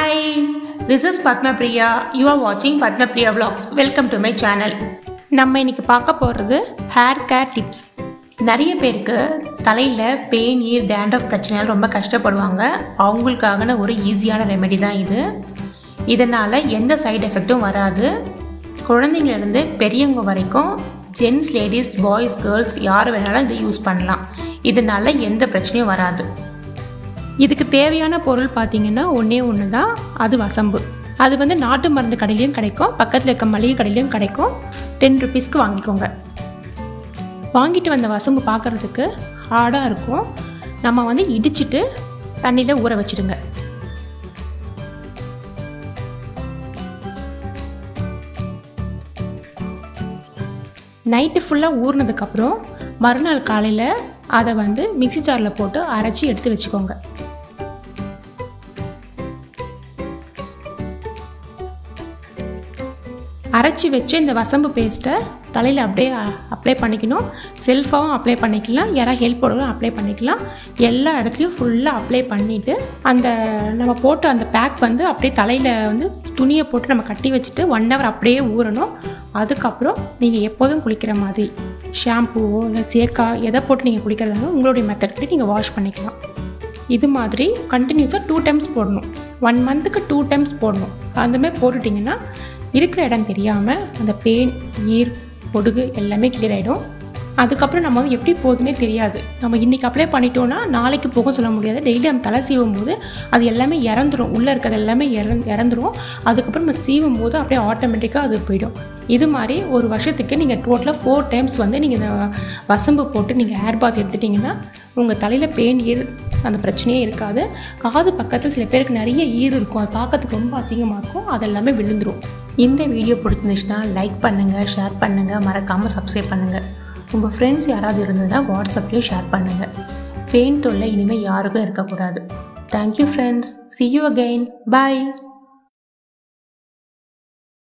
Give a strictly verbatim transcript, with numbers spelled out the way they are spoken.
Hi, this is Padmapriyaa. You are watching Padmapriyaa vlogs. Welcome to my channel. நம்ம இன்னைக்கு பார்க்க போகிறது hair care tips. நிறைய பேருக்கு தலையில் பெயின் ஈர் டேண்ட்ரஃப் பிரச்சனையால் ரொம்ப கஷ்டப்படுவாங்க. அவங்களுக்கான ஒரு ஈஸியான ரெமெடி தான் இது. இதனால் எந்த சைடு எஃபெக்ட்டும் வராது. குழந்தைங்கலேருந்து பெரியவங்க வரைக்கும் ஜென்ஸ் லேடிஸ் பாய்ஸ் கேர்ள்ஸ் யார் வேணாலும் இதை யூஸ் பண்ணலாம். இதனால் எந்த பிரச்சனையும் வராது. இதுக்கு தேவையான பொருள் பார்த்திங்கன்னா ஒன்றே ஒன்று தான், அது வசம்பு. அது வந்து நாட்டு மருந்து கடையிலையும் கிடைக்கும், பக்கத்தில் இருக்க மளிகை கடையிலையும் கிடைக்கும். டென் ருபீஸ்க்கு வாங்கிக்கோங்க. வாங்கிட்டு வந்த வசம்பு பார்க்குறதுக்கு ஹார்டாக இருக்கும். நம்ம வந்து இடிச்சிட்டு தண்ணியில் ஊற வச்சுடுங்க. நைட்டு ஃபுல்லாக ஊறினதுக்கப்புறம் மறுநாள் காலையில் அதை வந்து மிக்ஸி ஜாரில் போட்டு அரைச்சி எடுத்து வச்சுக்கோங்க. அரைச்சி வச்சு இந்த வசம்பு பேஸ்ட்டை தலையில் அப்படியே அப்ளை பண்ணிக்கணும். செல்ஃபாகவும் அப்ளை பண்ணிக்கலாம், யாராவது ஹெல்ப்போடவும் அப்ளை பண்ணிக்கலாம். எல்லா இடத்துலையும் ஃபுல்லாக அப்ளை பண்ணிவிட்டு அந்த நம்ம போட்டு அந்த பேக் வந்து அப்படியே தலையில் வந்து துணியை போட்டு நம்ம கட்டி வச்சுட்டு ஒன் ஹவர் அப்படியே ஊறணும். அதுக்கப்புறம் நீங்கள் எப்போதும் குளிக்கிற மாதிரி ஷாம்புவோ இல்லை சேக்கா எதை போட்டு நீங்கள் குளிக்கிறதாலும் உங்களுடைய மெத்தட்படி நீங்கள் வாஷ் பண்ணிக்கலாம். இது மாதிரி கண்டினியூஸாக டூ டைம்ஸ் போடணும். ஒன் மந்த்துக்கு டூ டைம்ஸ் போடணும். அந்தமாதிரி போட்டுட்டிங்கன்னா இருக்கிற இடம் தெரியாமல் அந்த பெயின் ஈர் பொடுகு எல்லாமே கிளியர் ஆகிடும். அதுக்கப்புறம் நம்ம வந்து எப்படி போகுதுன்னே தெரியாது. நம்ம இன்றைக்கி அப்ளை பண்ணிட்டோன்னா நாளைக்கு போக சொல்ல முடியாது. டெய்லி நம்ம தலை சீவும் போது அது எல்லாமே இறந்துடும், உள்ளே இருக்கிறது எல்லாமே இறந் இறந்துடும் அதுக்கப்புறம் நம்ம சீவும் போது அப்படியே ஆட்டோமேட்டிக்காக அது போயிடும். இது மாதிரி ஒரு வருஷத்துக்கு நீங்கள் டோட்டலாக ஃபோர் டைம்ஸ் வந்து நீங்கள் இந்த வசம்பு போட்டு நீங்கள் ஹேர் பாத் எடுத்துட்டிங்கன்னா உங்கள் தலையில் பெயின் ஈர் அந்த பிரச்சனையே இருக்காது. காது பக்கத்தில் சில பேருக்கு நிறைய ஈர் இருக்கும், அது பார்க்கறதுக்கு ரொம்ப அசிங்கமாக இருக்கும், அதெல்லாமே விழுந்துடும். இந்த வீடியோ பிடிச்சிருந்துச்சுன்னா லைக் பண்ணுங்கள், ஷேர் பண்ணுங்கள், மறக்காமல் சப்ஸ்கிரைப் பண்ணுங்கள். உங்கள் ஃப்ரெண்ட்ஸ் யாராவது இருந்ததுன்னா வாட்ஸ்அப்லேயும் ஷேர் பண்ணுங்கள். பெயின் தொல்லை இனிமேல் யாருக்கும் இருக்கக்கூடாது. Thank you friends. See you again. Bye.